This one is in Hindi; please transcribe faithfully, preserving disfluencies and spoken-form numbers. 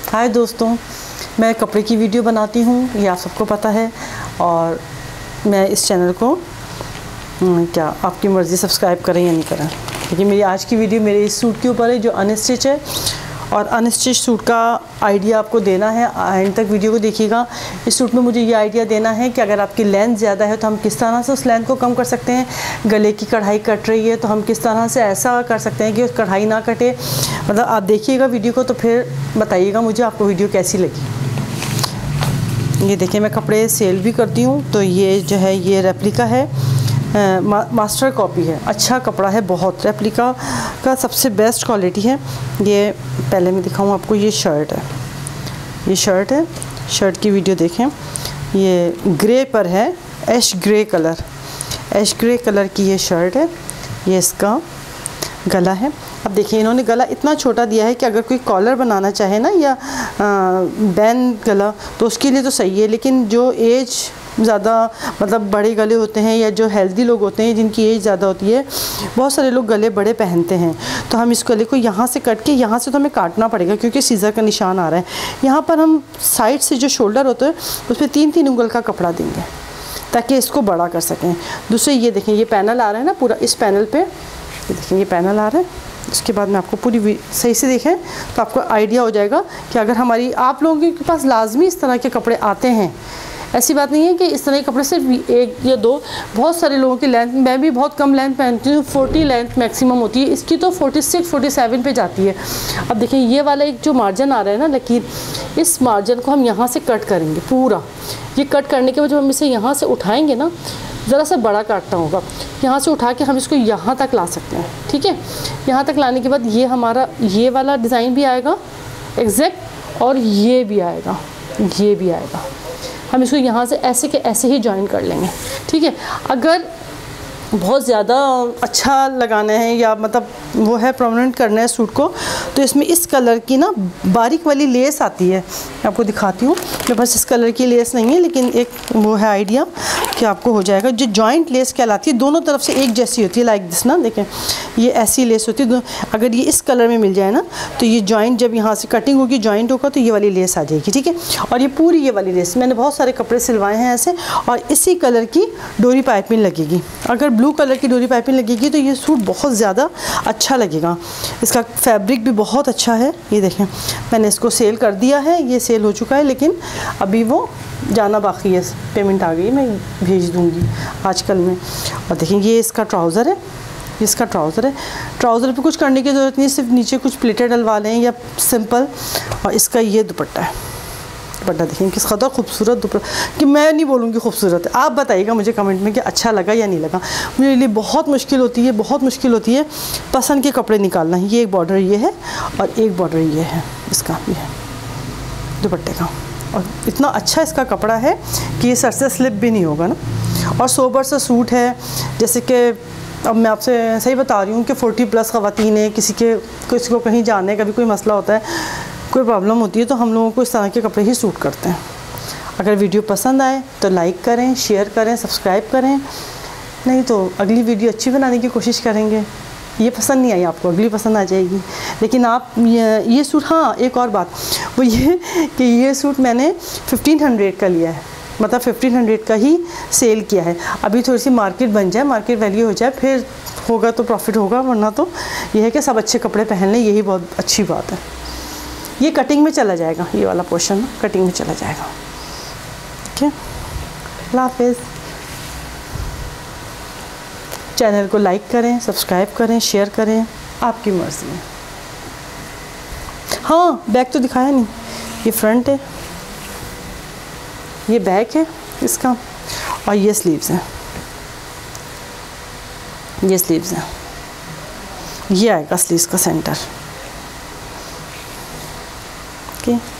हाय दोस्तों, मैं कपड़े की वीडियो बनाती हूँ, ये आप सबको पता है। और मैं इस चैनल को क्या आपकी मर्ज़ी सब्सक्राइब करें या नहीं करें, क्योंकि मेरी आज की वीडियो मेरे इस सूट के ऊपर है जो अनस्टिच है। और अनस्टिच सूट का आइडिया आपको देना है, एंड तक वीडियो को देखिएगा। इस सूट में मुझे ये आइडिया देना है कि अगर आपकी लेंथ ज़्यादा है तो हम किस तरह से उस लेंथ को कम कर सकते हैं। गले की कढ़ाई कट रही है तो हम किस तरह से ऐसा कर सकते हैं कि उस कढ़ाई ना कटे। मतलब आप देखिएगा वीडियो को तो फिर बताइएगा मुझे आपको वीडियो कैसी लगी। ये देखिए, मैं कपड़े सेल भी करती हूँ, तो ये जो है ये रेप्लिका है, आ, मा, मास्टर कॉपी है। अच्छा कपड़ा है, बहुत रेप्लिका का सबसे बेस्ट क्वालिटी है। ये पहले मैं दिखाऊँ आपको, ये शर्ट है, ये शर्ट है। शर्ट की वीडियो देखें, ये ग्रे पर है, ash grey colour, ash grey colour की ये शर्ट है। ये इसका गला है। अब देखिए, इन्होंने गला इतना छोटा दिया है कि अगर कोई कॉलर बनाना चाहे ना या बैन गला तो उसके लिए तो सही है, लेकिन जो एज ज़्यादा मतलब बड़े गले होते हैं या जो हेल्दी लोग होते हैं जिनकी एज ज़्यादा होती है, बहुत सारे लोग गले बड़े पहनते हैं। तो हम इस गले को यहाँ से कट के यहाँ से तो हमें काटना पड़ेगा क्योंकि सीज़र का निशान आ रहा है। यहाँ पर हम साइड से जो शोल्डर होता है उस पर तीन तीन उंगल का कपड़ा देंगे ताकि इसको बड़ा कर सकें। दूसरे ये देखें, ये पैनल आ रहा है ना पूरा, इस पैनल पर ये देखें, ये पैनल आ रहा है। इसके बाद मैं आपको पूरी सही से देखें तो आपको आइडिया हो जाएगा कि अगर हमारी आप लोगों के पास लाजमी इस तरह के कपड़े आते हैं, ऐसी बात नहीं है कि इस तरह के कपड़े सिर्फ एक या दो, बहुत सारे लोगों की लेंथ, मैं भी बहुत कम लेंथ पहनती हूँ, चालीस लेंथ मैक्सिमम होती है, इसकी तो छियालीस, सैंतालीस पे जाती है। अब देखें, ये वाला एक जो मार्जिन आ रहा है ना लकीर, इस मार्जिन को हम यहाँ से कट करेंगे पूरा। ये कट करने के बाद जब हम इसे यहाँ से उठाएँगे ना, ज़रा सा बड़ा काटना होगा, यहाँ से उठा के हम इसको यहाँ तक ला सकते हैं। ठीक है, यहाँ तक लाने के बाद ये हमारा ये वाला डिज़ाइन भी आएगा एग्जैक्ट, और ये भी आएगा, ये भी आएगा। हम इसको यहाँ से ऐसे के ऐसे ही जॉइन कर लेंगे। ठीक है, अगर बहुत ज़्यादा अच्छा लगाना है या मतलब वो है प्रोमिनेंट करना है सूट को, तो इसमें इस कलर की ना बारीक वाली लेस आती है, मैं आपको दिखाती हूँ। मेरे पास इस कलर की लेस नहीं है, लेकिन एक वो है आइडिया कि आपको हो जाएगा। जो जॉइंट लेस कहलाती है, दोनों तरफ से एक जैसी होती है, लाइक दिस ना, देखें ये ऐसी लेस होती है। अगर ये इस कलर में मिल जाए ना तो ये जॉइंट जब यहाँ से कटिंग होगी, जॉइंट होगा तो ये वाली लेस आ जाएगी। ठीक है, और ये पूरी ये वाली लेस मैंने बहुत सारे कपड़े सिलवाए हैं ऐसे, और इसी कलर की डोरी पाइपिंग लगेगी। अगर ब्लू कलर की डोरी पाइपिंग लगेगी तो ये सूट बहुत ज़्यादा अच्छा लगेगा। इसका फैब्रिक भी बहुत अच्छा है। ये देखें, मैंने इसको सेल कर दिया है, ये सेल हो चुका है, लेकिन अभी वो जाना बाकी है। पेमेंट आ गई, मैं भेज दूँगी आजकल में। और देखें, ये इसका ट्राउज़र है, इसका ट्राउज़र है। ट्राउज़र पे कुछ करने की ज़रूरत नहीं, सिर्फ नीचे कुछ प्लेटें डलवा लें या सिंपल। और इसका ये दुपट्टा है, दुपट्टा देखें किस कदर खूबसूरत दुपट्टा, कि मैं नहीं बोलूँगी खूबसूरत है। आप बताइएगा मुझे कमेंट में कि अच्छा लगा या नहीं लगा। मेरे लिए बहुत मुश्किल होती है, बहुत मुश्किल होती है पसंद के कपड़े निकालना। ये एक बॉर्डर ये है और एक बॉर्डर ये है इसका, ये है दुपट्टे का। और इतना अच्छा इसका कपड़ा है कि ये सर से स्लिप भी नहीं होगा ना। और सोबर सा सूट है, जैसे कि अब मैं आपसे सही बता रही हूँ कि चालीस प्लस ख़वातीन है, किसी के किसी को कहीं जाने का भी कोई मसला होता है, कोई प्रॉब्लम होती है, तो हम लोगों को इस तरह के कपड़े ही सूट करते हैं। अगर वीडियो पसंद आए तो लाइक करें, शेयर करें, सब्सक्राइब करें, नहीं तो अगली वीडियो अच्छी बनाने की कोशिश करेंगे। ये पसंद नहीं आई आपको, अगली पसंद आ जाएगी। लेकिन आप ये, ये सूट, हाँ एक और बात वो ये कि ये सूट मैंने फिफ्टीन हंड्रेड का लिया है, मतलब फिफ्टीन हंड्रेड का ही सेल किया है। अभी थोड़ी सी मार्केट बन जाए, मार्केट वैल्यू हो जाए, फिर होगा तो प्रॉफिट होगा, वरना तो ये है कि सब अच्छे कपड़े पहन लें, यही बहुत अच्छी बात है। ये कटिंग में चला जाएगा, ये वाला पोर्शन कटिंग में चला जाएगा। ठीक है, अल्लाह हाफ़िज़। चैनल को लाइक करें, सब्सक्राइब करें, शेयर करें, आपकी मर्ज़ी है। हाँ, बैक तो दिखाया नहीं, ये फ्रंट है, ये बैक है इसका, और ये स्लीव्स हैं, ये स्लीव्स हैं, ये आएगा स्लीव्स का सेंटर। ओके।